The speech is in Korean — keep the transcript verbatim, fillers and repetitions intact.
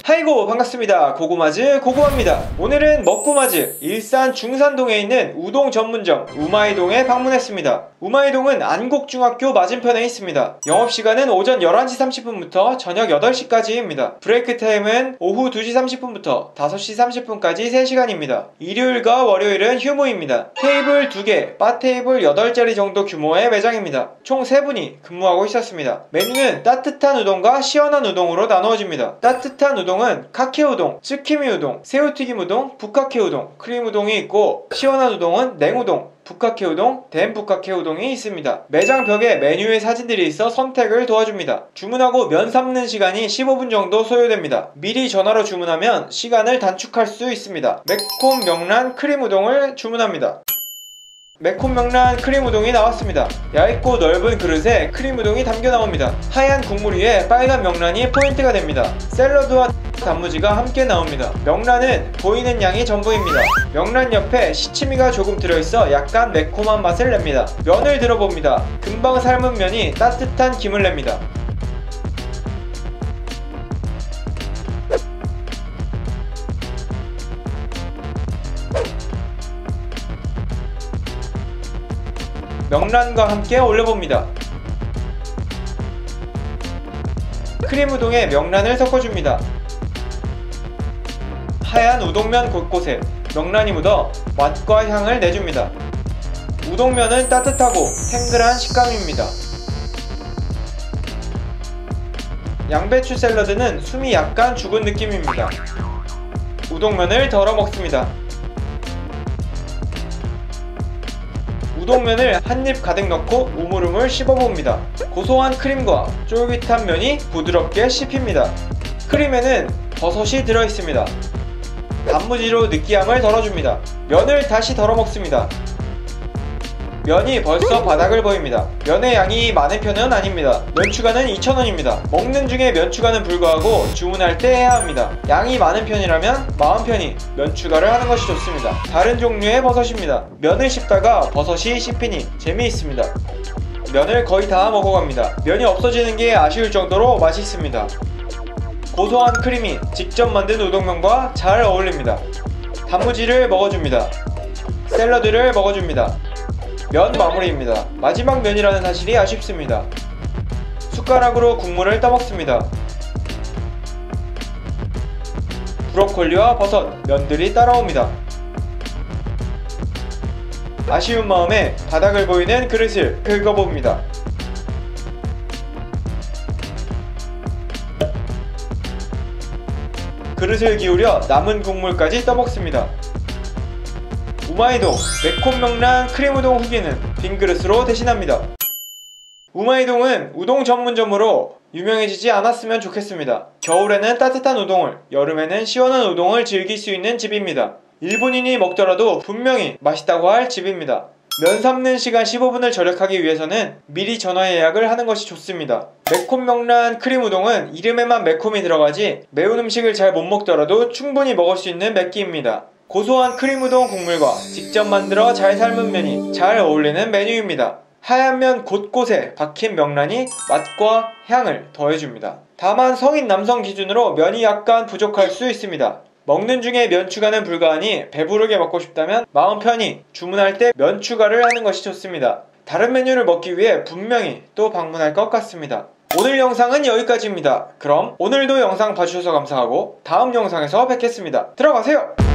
하이고 반갑습니다. 고구마즈 고구마입니다. 오늘은 먹구마즈 일산 중산동에 있는 우동 전문점 우마이동에 방문했습니다. 우마이동은 안곡중학교 맞은편에 있습니다. 영업시간은 오전 열한 시 삼십 분부터 저녁 여덟 시까지입니다. 브레이크 타임은 오후 두 시 삼십 분부터 다섯 시 삼십 분까지 세 시간입니다. 일요일과 월요일은 휴무입니다. 테이블 두 개, 바 테이블 여덟 자리 정도 규모의 매장입니다. 총 세 분이 근무하고 있었습니다. 메뉴는 따뜻한 우동과 시원한 우동으로 나누어집니다. 따뜻한 우동은 카케 우동, 츠키미 우동, 새우튀김 우동, 북카케 우동, 크림 우동이 있고, 시원한 우동은 냉우동, 북카케 우동, 덴 북카케 우동이 있습니다. 매장 벽에 메뉴의 사진들이 있어 선택을 도와줍니다. 주문하고 면 삶는 시간이 십오 분 정도 소요됩니다. 미리 전화로 주문하면 시간을 단축할 수 있습니다. 매콤 명란 크림 우동을 주문합니다. 매콤 명란 크림 우동이 나왔습니다. 얇고 넓은 그릇에 크림 우동이 담겨 나옵니다. 하얀 국물 위에 빨간 명란이 포인트가 됩니다. 샐러드와 단무지가 함께 나옵니다. 명란은 보이는 양이 전부입니다. 명란 옆에 시치미가 조금 들어있어 약간 매콤한 맛을 냅니다. 면을 들어봅니다. 금방 삶은 면이 따뜻한 김을 냅니다. 명란과 함께 올려봅니다. 크림 우동에 명란을 섞어줍니다. 하얀 우동면 곳곳에 명란이 묻어 맛과 향을 내줍니다. 우동면은 따뜻하고 탱글한 식감입니다. 양배추 샐러드는 숨이 약간 죽은 느낌입니다. 우동면을 덜어 먹습니다. 우동면을 한 입 가득 넣고 우물우물 씹어봅니다. 고소한 크림과 쫄깃한 면이 부드럽게 씹힙니다. 크림에는 버섯이 들어있습니다. 단무지로 느끼함을 덜어줍니다. 면을 다시 덜어 먹습니다. 면이 벌써 바닥을 보입니다. 면의 양이 많은 편은 아닙니다. 면추가는 이천 원입니다. 먹는 중에 면추가는 불가하고 주문할 때 해야 합니다. 양이 많은 편이라면 마음 편히 면추가를 하는 것이 좋습니다. 다른 종류의 버섯입니다. 면을 씹다가 버섯이 씹히니 재미있습니다. 면을 거의 다 먹어갑니다. 면이 없어지는 게 아쉬울 정도로 맛있습니다. 고소한 크림이 직접 만든 우동면과 잘 어울립니다. 단무지를 먹어줍니다. 샐러드를 먹어줍니다. 면 마무리입니다. 마지막 면이라는 사실이 아쉽습니다. 숟가락으로 국물을 떠먹습니다. 브로콜리와 버섯, 면들이 따라옵니다. 아쉬운 마음에 바닥을 보이는 그릇을 긁어봅니다. 그릇을 기울여 남은 국물까지 떠먹습니다. 우마이동 매콤 명란 크림 우동 후기는 빈 그릇으로 대신합니다. 우마이동은 우동 전문점으로 유명해지지 않았으면 좋겠습니다. 겨울에는 따뜻한 우동을, 여름에는 시원한 우동을 즐길 수 있는 집입니다. 일본인이 먹더라도 분명히 맛있다고 할 집입니다. 면 삶는 시간 십오 분을 절약하기 위해서는 미리 전화 예약을 하는 것이 좋습니다. 매콤 명란 크림 우동은 이름에만 매콤이 들어가지 매운 음식을 잘 못 먹더라도 충분히 먹을 수 있는 맵기입니다. 고소한 크림 우동 국물과 직접 만들어 잘 삶은 면이 잘 어울리는 메뉴입니다. 하얀 면 곳곳에 박힌 명란이 맛과 향을 더해줍니다. 다만 성인 남성 기준으로 면이 약간 부족할 수 있습니다. 먹는 중에 면 추가는 불가하니 배부르게 먹고 싶다면 마음 편히 주문할 때 면 추가를 하는 것이 좋습니다. 다른 메뉴를 먹기 위해 분명히 또 방문할 것 같습니다. 오늘 영상은 여기까지입니다. 그럼 오늘도 영상 봐주셔서 감사하고 다음 영상에서 뵙겠습니다. 들어가세요!